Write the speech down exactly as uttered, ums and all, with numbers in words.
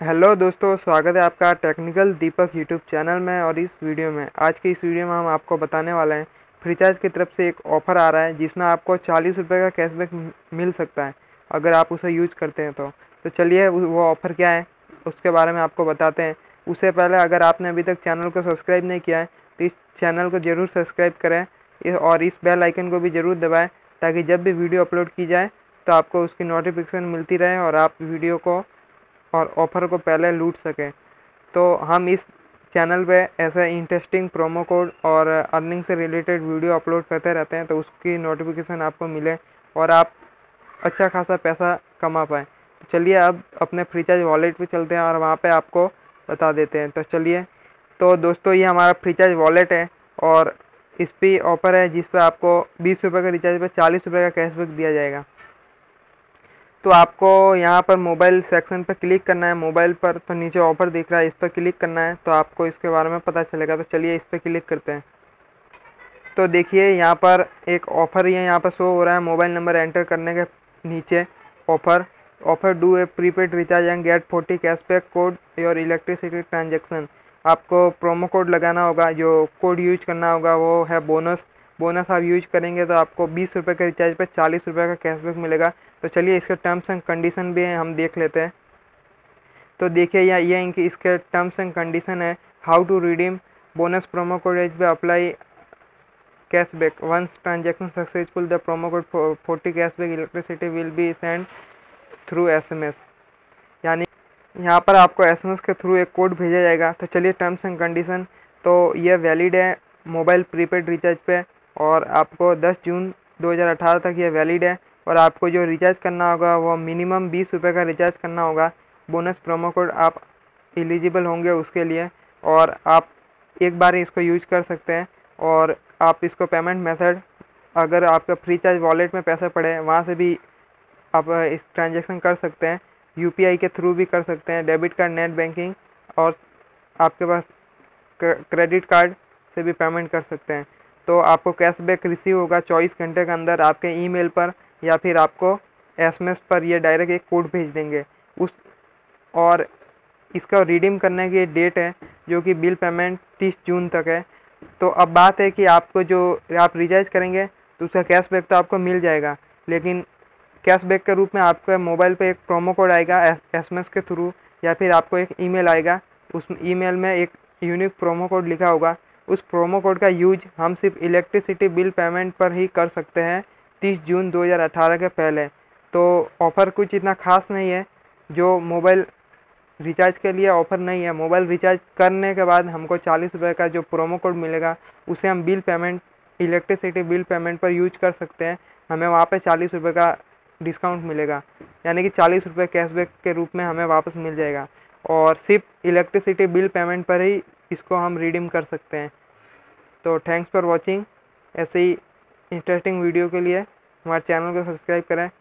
Hello दोस्तों, स्वागत है आपका टेक्निकल दीपक यूट्यूब चैनल में। और इस वीडियो में आज की इस वीडियो में हम आपको बताने वाले हैं फ्रीचार्ज की तरफ से एक ऑफ़र आ रहा है जिसमें आपको चालीस रुपये का कैशबैक मिल सकता है अगर आप उसे यूज करते हैं तो तो चलिए वो ऑफ़र क्या है उसके बारे में आपको बताते हैं। उससे पहले अगर आपने अभी तक चैनल को सब्सक्राइब नहीं किया है तो इस चैनल को ज़रूर सब्सक्राइब करें और इस बेल आइकन को भी ज़रूर दबाएँ ताकि जब भी वीडियो अपलोड की जाए तो आपको उसकी नोटिफिकेशन मिलती रहे और आप वीडियो को और ऑफ़र को पहले लूट सकें। तो हम इस चैनल पे ऐसे इंटरेस्टिंग प्रोमो कोड और अर्निंग से रिलेटेड वीडियो अपलोड करते रहते हैं, तो उसकी नोटिफिकेशन आपको मिले और आप अच्छा खासा पैसा कमा पाएँ। तो चलिए अब अपने फ्रीचार्ज वॉलेट पे चलते हैं और वहाँ पे आपको बता देते हैं। तो चलिए, तो दोस्तों ये हमारा फ्रीचार्ज वॉलेट है और इस पर ऑफ़र है जिस पर आपको बीस रुपये का रिचार्ज पे चालीस रुपये का कैशबैक दिया जाएगा। तो आपको यहाँ पर मोबाइल सेक्शन पर क्लिक करना है। मोबाइल पर तो नीचे ऑफ़र दिख रहा है, इस पर क्लिक करना है तो आपको इसके बारे में पता चलेगा। तो चलिए इस पर क्लिक करते हैं। तो देखिए यहाँ पर एक ऑफ़र ही है, यहाँ पर शो हो रहा है मोबाइल नंबर एंटर करने के नीचे offer offer do a prepaid recharge and get forty cashback code your electricity transaction. आपको प्रोमो कोड लगाना होगा, जो कोड यूज करना होगा वो है बोनस बोनस आप यूज करेंगे तो आपको बीस रुपये के रिचार्ज पे चालीस रुपये का कैशबैक मिलेगा। तो चलिए इसके टर्म्स एंड कंडीशन भी हैं, हम देख लेते हैं। तो देखिए यहाँ ये इनके इसके टर्म्स एंड कंडीशन है। How to redeem bonus promo code H पे apply cashback once transaction successful the promo code forty cashback electricity will be send through S M S. यानी यहाँ पर आपको एस एम एस के through एक code भेजा जाएगा। तो चलिए टर्म्स एंड कंडीशन, तो ये वैलिड है मोबाइल प्रीपेड रिचार्ज पे और आपको दस जून दो हज़ार अठारह तक ये वैलिड है। और आपको जो रिचार्ज करना होगा वो मिनिमम बीस रुपये का रिचार्ज करना होगा। बोनस प्रोमो कोड आप एलिजिबल होंगे उसके लिए और आप एक बार ही इसको यूज कर सकते हैं। और आप इसको पेमेंट मेथड, अगर आपका फ्रीचार्ज वॉलेट में पैसे पड़े वहाँ से भी आप इस ट्रांजेक्शन कर सकते हैं। यूपीआई के थ्रू भी कर सकते हैं, डेबिट कार्ड, नेट बैंकिंग और आपके पास क्रेडिट कार्ड से भी पेमेंट कर सकते हैं। तो आपको कैशबैक रिसीव होगा चौबीस घंटे के अंदर आपके ईमेल पर या फिर आपको एसएमएस पर ये डायरेक्ट एक कोड भेज देंगे उस और इसका रिडीम करने की डेट है जो कि बिल पेमेंट तीस जून तक है। तो अब बात है कि आपको जो आप रिचार्ज करेंगे तो उसका कैशबैक तो आपको मिल जाएगा, लेकिन कैशबैक के रूप में आपके मोबाइल पे एक प्रोमो कोड आएगा एसएमएस के थ्रू या फिर आपको एक ईमेल आएगा। उस ईमेल में एक यूनिक प्रोमो कोड लिखा होगा। उस प्रोमो कोड का यूज हम सिर्फ इलेक्ट्रिसिटी बिल पेमेंट पर ही कर सकते हैं तीस जून दो हज़ार अठारह के पहले। तो ऑफ़र कुछ इतना ख़ास नहीं है, जो मोबाइल रिचार्ज के लिए ऑफ़र नहीं है। मोबाइल रिचार्ज करने के बाद हमको चालीस रुपये का जो प्रोमो कोड मिलेगा उसे हम bill payment electricity bill payment पर यूज कर सकते हैं। हमें वहाँ पे चालीस रुपये का डिस्काउंट मिलेगा, यानी कि चालीस रुपये कैशबैक के रूप में हमें वापस मिल जाएगा और सिर्फ इलेक्ट्रिसिटी बिल पेमेंट पर ही इसको हम रिडीम कर सकते हैं। तो थैंक्स फॉर वॉचिंग। ऐसे ही इंटरेस्टिंग वीडियो के लिए हमारे चैनल को सब्सक्राइब करें।